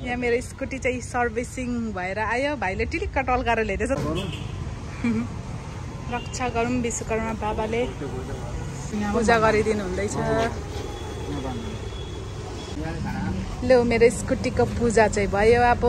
यहाँ मेरो स्कुटी चाहिँ सर्भिसिङ भएर आयो। भाइले टिलिक्क टल्काएर ल्याइदिएछ। रक्षा गरौँ विश्वकर्मा बाबाले पूजा गरिदिनु हुँदैछ। ल मेरो स्कुटीको पूजा चाहिँ भयो। अब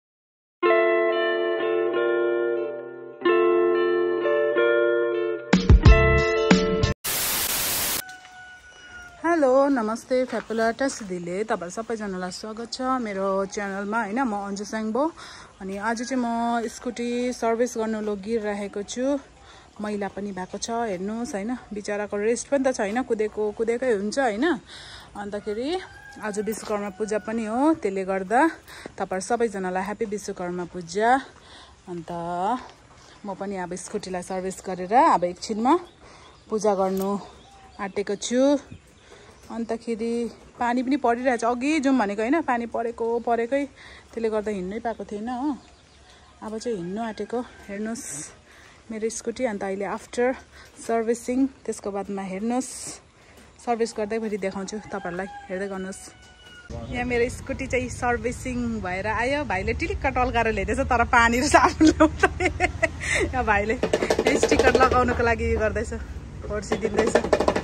हेलो नमस्ते फ्यापुला सिधीले तपाईहरु सबैजनालाई स्वागत छ मेरो च्यानलमा हैन। म अन्जु साङबो अनि आज चाहिँ म स्कुटी सर्भिस गर्न लगिरहेको छु। मैला पनि भएको छ हेर्नुस् हैन। बिचाराको रेस्ट पनि त छैन, कुदेकै हुन्छ हैन। अन्तखेरि आज विश्वकर्मा पूजा पनि हो, त्यसले गर्दा तपाईहरु सबैजनालाई ह्यापी विश्वकर्मा पूजा। अन्त म पनि अब स्कुटीलाई सर्भिस गरेर अब एकछिनमा पूजा गर्नु आँटेको छु। अन्तखेरि पानी पनि परिरहेछ। अघि जाउँ भनेको हैन, पानी परेकै त्यसले गर्दा हिँड्नै पाएको थिएन हो। अब चाहिँ हिँड्नु आँटेको। हेर्नुस् मेरो स्कुटी। अन्त अहिले आफ्टर सर्भिसिङ त्यसको बादमा हेर्नुस् सर्भिस गर्दै फेरि देखाउँछु तपाईहरुलाई, हेर्दै गर्नुस्। यहाँ मेरो स्कुटी चाहिँ सर्भिसिङ भएर आयो। भाइले टिलिक्क टल्काएर ल्याइदिएछ, तर पानी र साबुन ल्याउँदै यहाँ भाइले स्टिकर लगाउनको लागि गर्दैछ, खोर्सिदिँदैछ।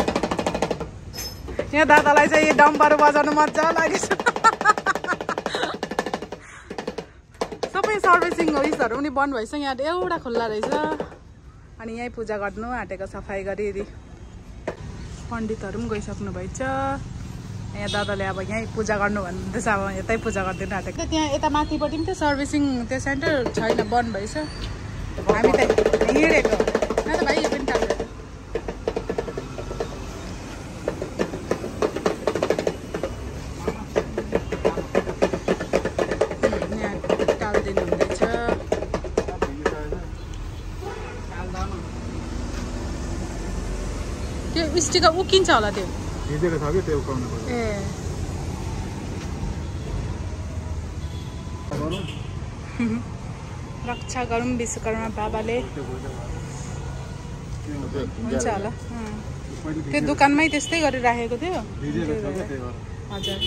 यहाँ दादालाई चाहिँ डम्बर बजाउनु मजा लागेछ। सबै सर्भिसिङ उइसहरू पनि बन्द भएछ। यहाँ एउटा खुल्ला रहेछ। अनि यहीँ पूजा गर्नु आँटेको, सफाइ गरी पण्डितहरू पनि गइसक्नु भएछ। यहाँ दादाले अब यहीँ पूजा गर्नु भन्दैछ। अब यतै पूजा गरिदिनु आँटेको। त्यहाँ यता माथिपट्टि पनि त्यो सर्भिसिङ त्यो सेन्टर छैन, बन्द भएछ। हामी त हिँडेको न त भाइ। यो पनि टाल्छ स्टिकर उकिन्छ होला त्यो भिजेको छ कि त्यो उकाउनु पर्यो। ए रक्षा गरौँ विश्वकर्मा बाबाले हुन्छ होला। त्यो दोकानमै त्यस्तै गरिराखेको थियो। हजुर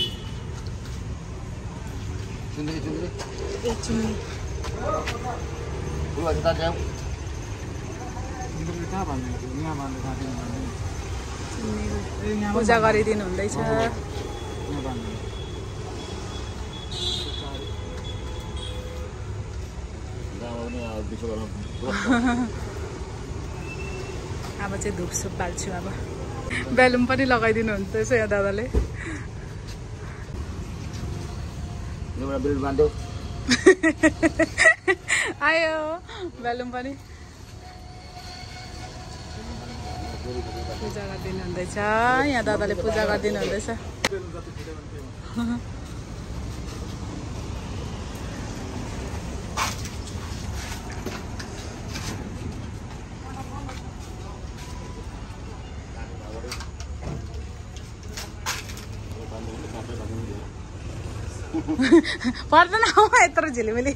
पूजा गरिदिनु हुँदैछ। अब चाहिँ धुपसुप बाल्छु। अब बेलुन पनि लगाइदिनु हुँदैछ यहाँ दादाले। आयो बेलुन पनि पूजा गरिदिनु हुँदैछ। यहाँ दादाले पूजा गरिदिनु हुँदैछ। पर्दैन यत्रो झिलिमिली।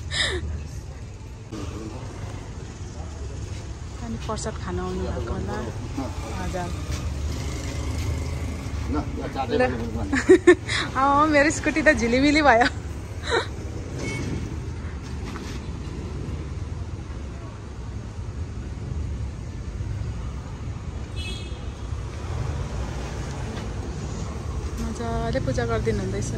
अनि प्रसाद खान आउनु भएको होला। हजुर मेरो स्कुटी त झिलिमिली भयो। मजाले पूजा गरिदिनु हुँदैछ।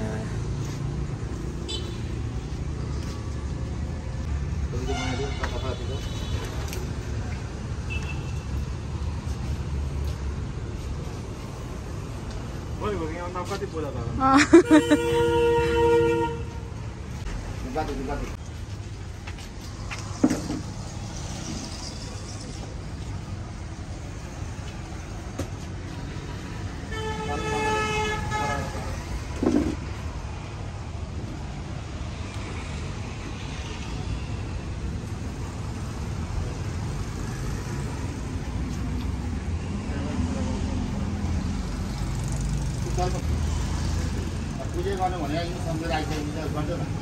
पूजा गर्नु भने यी सम्झेर आइसकेपछि त गर्छ न।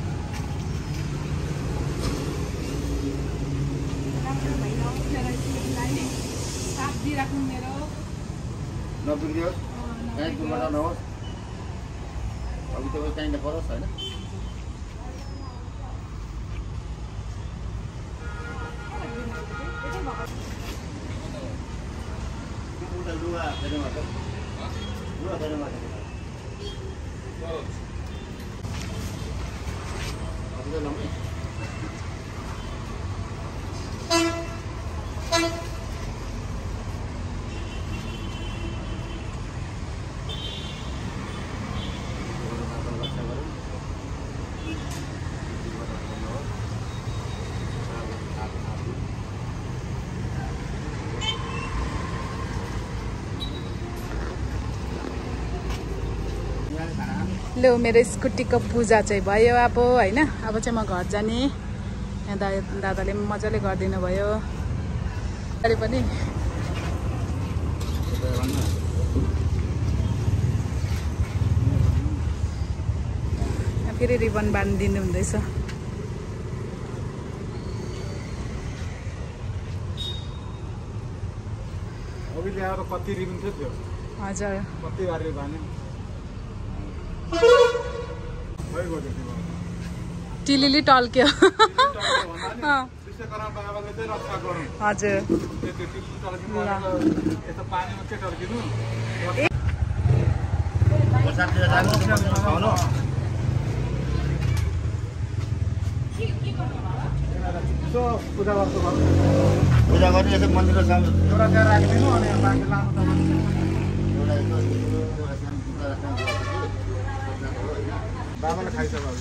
राम्रो भइन साथ दिइराख्नु मेरो। नबिग्रियोस्, कहीँ दुर्घटना नहोस्। अघि तपाईँ कहीँ नपरोस् होइन। लो मेरो स्कुटीको पूजा चाहिँ भयो अब हैन। अब चाहिँ म घर जाने। यहाँ दादाले मजाले गरिदिनु भयो। अहिले पनि फेरि रिबन बाँधिदिनु हुँदैछ। अघि ल्याएर कति रिबन थियो त्यो? हजुर कति बारे बाने टिलिली टल्क्यो। हजुर पूजा गर्छु पूजा गर्ने यसो मन्दिरको सामु एउटा त्यहाँ राखिदिनु अनि बाँकी लानु तपाईँ बाबाले खाइसक्यो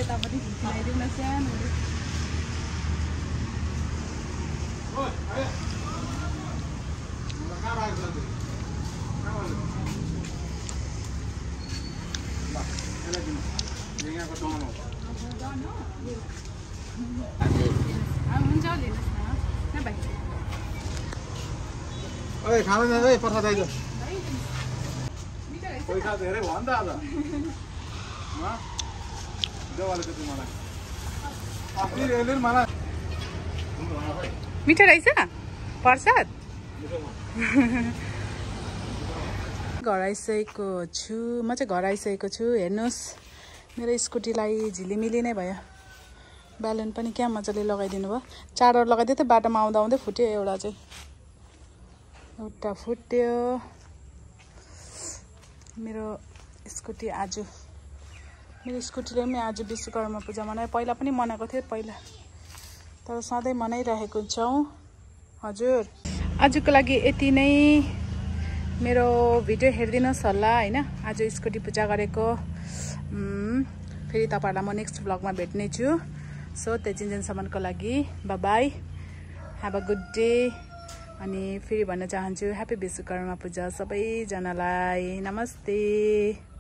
ओए खाना जाँदै प्रसाद आइज पैसा धेरै भयो नि त आज देऊ अलिकति मलाई अस्ति यसले मलाई मिठो रहेछ प्रसाद। घर आइसकेको छु म चाहिँ घर आइसकेको छु। हेर्नुहोस् मेरो स्कुटीलाई झिलिमिली नै भयो। ब्यालेन्स पनि क्या मजाले लगाइदिनु भयो। चार्जर लगाइदियो त बाटोमा आउँदा आउँदै फुट्यो। एउटा फुट्यो। मेरो स्कुटीले पनि आज विश्वकर्मा पूजा मनायो। पहिला पनि मनाएको थियो पहिला, तर सधैँ मनाइरहेको छौँ। हजुर आजको लागि यति नै। मेरो भिडियो हेरिदिनुहोस् होला हैन। आज स्कुटी पूजा गरेको। फेरि तपाईहरुलाई म नेक्स्ट ब्लगमा भेट्ने छु। सो त्यतिन्जेलसम्मको लागि bye bye, have a good day. अनि फेरि भन्न चाहन्छु ह्यापी विश्वकर्मा पूजा सबैजनालाई। नमस्ते।